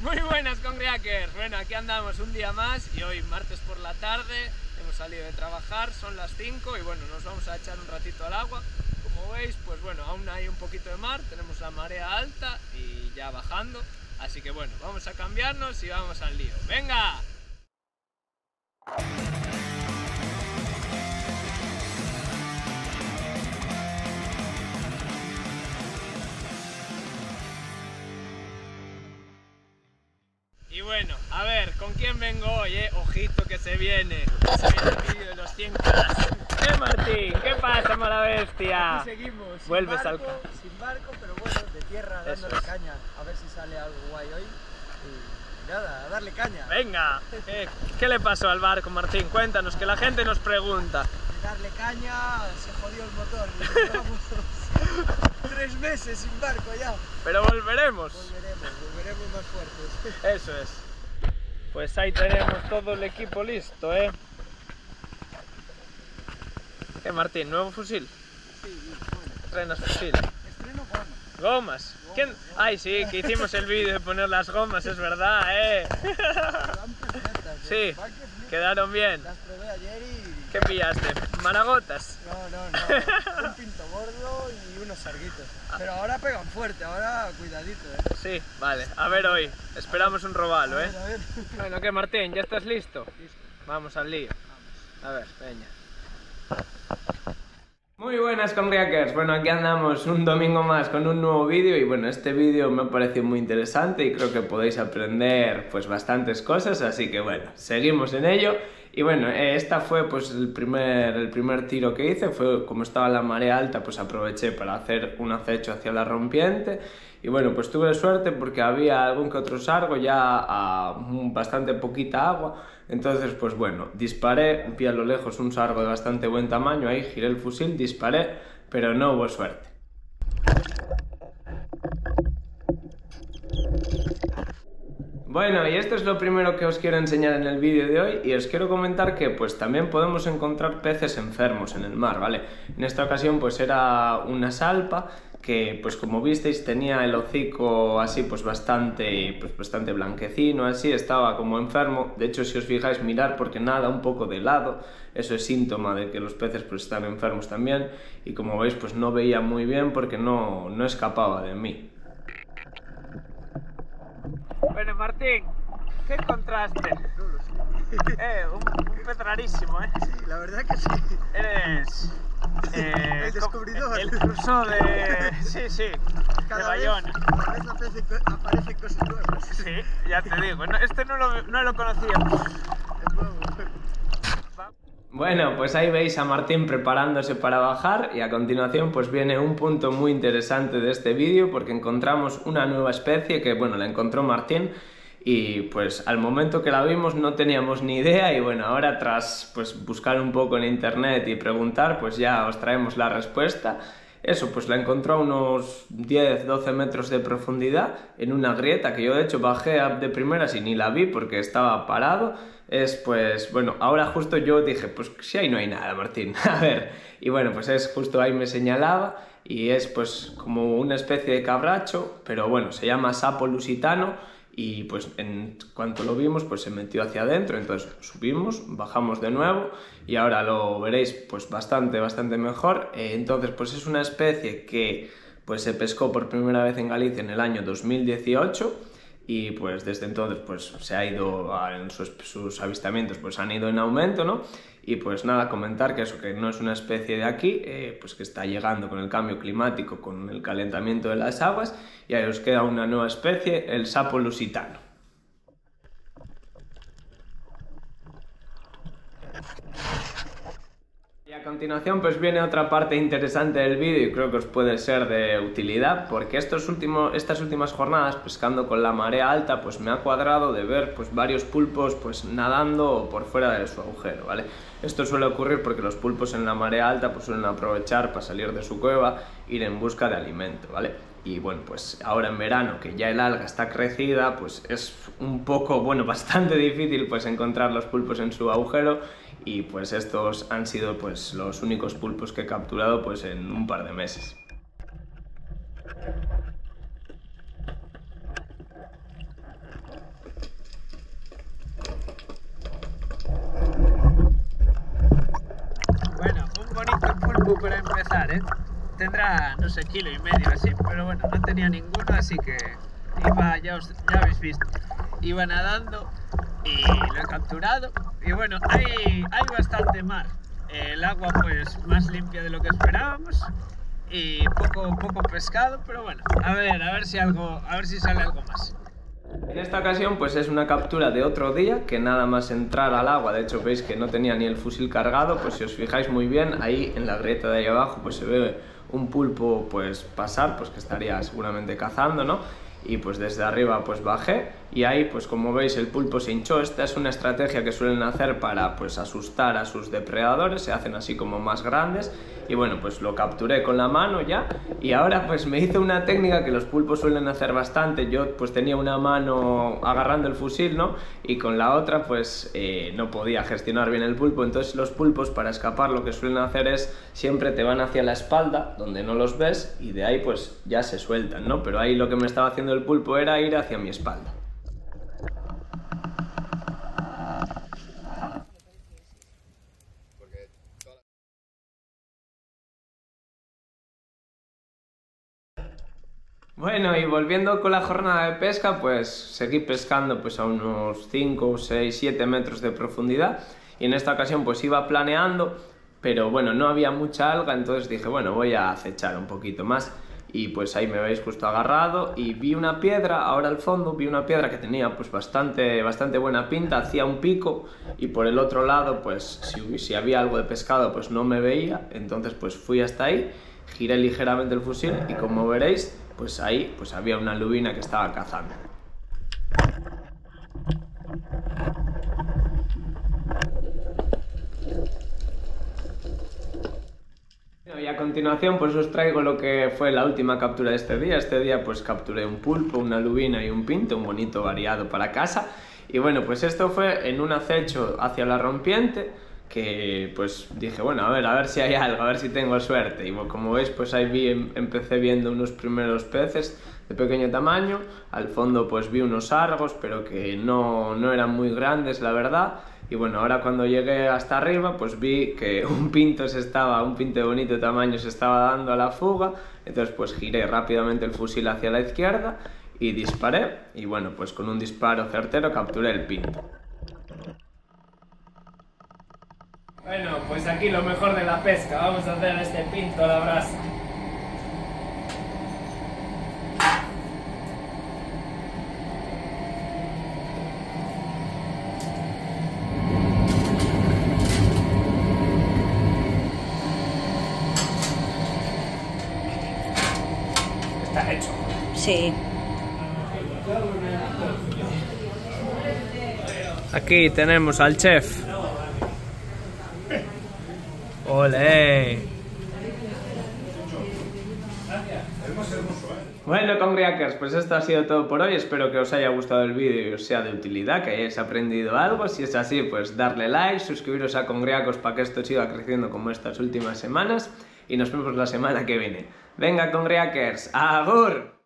Muy buenas, Congreakers. Bueno, aquí andamos un día más y hoy martes por la tarde hemos salido de trabajar, son las 5 y bueno, nos vamos a echar un ratito al agua. Como veis, pues bueno, aún hay un poquito de mar, tenemos la marea alta y ya bajando, así que bueno, vamos a cambiarnos y vamos al lío. ¡Venga! Y bueno, a ver, ¿con quién vengo hoy, Ojito que se viene el vídeo de los 100K. Martín? ¿Qué pasa, mala bestia? Aquí seguimos, Vuelves al sin barco, pero bueno, de tierra, dándole caña. A ver si sale algo guay hoy. Y nada, a darle caña. Venga, ¿qué le pasó al barco, Martín? Cuéntanos, que la gente nos pregunta. De darle caña, se jodió el motor. Y llevamos 3 meses sin barco ya. Pero volveremos. Volveremos más fuertes. Eso es. Pues ahí tenemos todo el equipo listo, ¿eh? ¿Qué, Martín? ¿Nuevo fusil? Sí, bueno. ¿Estrenas fusil? Estreno gomas. ¿Gomas? ¿Quién? Ay, sí, que hicimos el vídeo de poner las gomas, es verdad, ¿eh? Van perfectas, Sí, quedaron bien. Las probé ayer y... ¿Qué pillaste? ¿Maragotas? No. Un pinto gordo y unos sarguitos. Pero ahora pegan fuerte, ahora cuidadito, ¿eh? Sí, vale. A ver hoy. Esperamos un robalo, ¿eh? A ver. Bueno, ¿qué, Martín? ¿Ya estás listo? Listo. Vamos al lío. A ver, peña. Muy buenas, Congreakers. Bueno, aquí andamos un domingo más con un nuevo vídeo y bueno, este vídeo me ha parecido muy interesante y creo que podéis aprender pues bastantes cosas, así que bueno, seguimos en ello. Y bueno, esta fue pues el primer tiro que hice, fue como estaba la marea alta, pues aproveché para hacer un acecho hacia la rompiente. Y bueno, pues tuve suerte porque había algún que otro sargo ya a bastante poquita agua. Entonces, pues bueno, disparé, vi a lo lejos un sargo de bastante buen tamaño, ahí giré el fusil, disparé, pero no hubo suerte. Bueno, y esto es lo primero que os quiero enseñar en el vídeo de hoy y os quiero comentar que pues también podemos encontrar peces enfermos en el mar, ¿vale? En esta ocasión pues era una salpa que pues como visteis tenía el hocico así pues bastante blanquecino, así, estaba como enfermo. De hecho, si os fijáis, mirar porque nada un poco de lado, eso es síntoma de que los peces pues están enfermos también y como veis pues no veía muy bien porque no escapaba de mí. Bueno, Martín, ¿qué encontraste? No lo sé. Un pez rarísimo, ¿eh? Sí, la verdad que sí. Eres... el descubridor. El curso de... Sí, de Bayona. Cada vez aparecen cosas nuevas. Sí, ya te digo, este no lo conocíamos. Es nuevo. Bueno, pues ahí veis a Martín preparándose para bajar y a continuación pues viene un punto muy interesante de este vídeo porque encontramos una nueva especie que bueno, la encontró Martín y pues al momento que la vimos no teníamos ni idea y bueno, ahora tras pues buscar un poco en internet y preguntar pues ya os traemos la respuesta. Eso, pues la encontró a unos 10-12 metros de profundidad en una grieta que yo de hecho bajé de primeras y ni la vi porque estaba parado. Es pues, bueno, ahora justo yo dije, pues si ahí no hay nada, Martín, a ver. Y bueno, pues es justo ahí me señalaba y es pues como una especie de cabracho, pero bueno, se llama sapo lusitano. Y pues en cuanto lo vimos pues se metió hacia adentro, entonces subimos, bajamos de nuevo y ahora lo veréis pues bastante mejor. Entonces pues es una especie que pues se pescó por primera vez en Galicia en el año 2018 y pues desde entonces pues se ha ido, sus avistamientos pues han ido en aumento, ¿no? Y pues nada, comentar que eso, que no es una especie de aquí, pues que está llegando con el cambio climático, con el calentamiento de las aguas, y ahí os queda una nueva especie, el sapo lusitano. Y a continuación pues viene otra parte interesante del vídeo y creo que os puede ser de utilidad porque estas últimas jornadas pescando con la marea alta pues me ha cuadrado de ver pues varios pulpos pues nadando por fuera de su agujero, ¿vale? Esto suele ocurrir porque los pulpos en la marea alta pues suelen aprovechar para salir de su cueva, ir en busca de alimento, ¿vale? Y bueno, pues ahora en verano que ya el alga está crecida pues es un poco, bueno, bastante difícil pues encontrar los pulpos en su agujero. Y pues estos han sido pues los únicos pulpos que he capturado pues en un par de meses. poco para empezar, ¿eh? Tendrá, no sé, 1,5 kilos así, pero bueno, no tenía ninguno, así que iba, ya habéis visto, iba nadando y lo he capturado. Y bueno, hay bastante mar, el agua pues más limpia de lo que esperábamos y poco pescado, pero bueno, a ver si sale algo más. En esta ocasión pues es una captura de otro día, que nada más entrar al agua, de hecho veis que no tenía ni el fusil cargado, pues si os fijáis muy bien, ahí en la grieta de ahí abajo pues se ve un pulpo pues pasar, pues que estaría seguramente cazando, ¿no? Y pues desde arriba pues bajé y ahí pues como veis el pulpo se hinchó. Esta es una estrategia que suelen hacer para pues asustar a sus depredadores, se hacen así como más grandes. Y bueno, pues lo capturé con la mano ya y ahora pues me hice una técnica que los pulpos suelen hacer bastante. Yo pues tenía una mano agarrando el fusil, ¿no? Y con la otra pues no podía gestionar bien el pulpo. Entonces los pulpos, para escapar, lo que suelen hacer es siempre te van hacia la espalda donde no los ves y de ahí pues ya se sueltan, ¿no? Pero ahí lo que me estaba haciendo el pulpo era ir hacia mi espalda. Bueno, y volviendo con la jornada de pesca, pues seguí pescando pues a unos 5, 6, 7 metros de profundidad y en esta ocasión pues iba planeando, pero bueno, no había mucha alga, entonces dije, bueno, voy a acechar un poquito más y pues ahí me veis justo agarrado y vi una piedra, ahora al fondo vi una piedra que tenía pues bastante buena pinta, hacía un pico y por el otro lado pues si había algo de pescado pues no me veía, entonces pues fui hasta ahí, giré ligeramente el fusil y como veréis pues ahí pues había una lubina que estaba cazando. Y a continuación pues os traigo lo que fue la última captura de este día. Este día pues capturé un pulpo, una lubina y un pinto, un bonito variado para casa. Y bueno, pues esto fue en un acecho hacia la rompiente, que pues dije, bueno, a ver si hay algo, a ver si tengo suerte. Y como veis pues ahí empecé viendo unos primeros peces de pequeño tamaño, al fondo pues vi unos argos, pero que no eran muy grandes, la verdad. Y bueno, ahora cuando llegué hasta arriba pues vi que un pinto de bonito tamaño se estaba dando a la fuga, entonces pues giré rápidamente el fusil hacia la izquierda y disparé, y bueno, pues con un disparo certero capturé el pinto. Bueno, pues aquí lo mejor de la pesca, vamos a hacer este pinto a la brasa. Está hecho. Sí. Aquí tenemos al chef. ¡Olé! Bueno, congriakers, pues esto ha sido todo por hoy. Espero que os haya gustado el vídeo y os sea de utilidad, que hayáis aprendido algo. Si es así, pues darle like, suscribiros a Congriacos para que esto siga creciendo como estas últimas semanas. Y nos vemos la semana que viene. Venga, congriakers, ¡agur!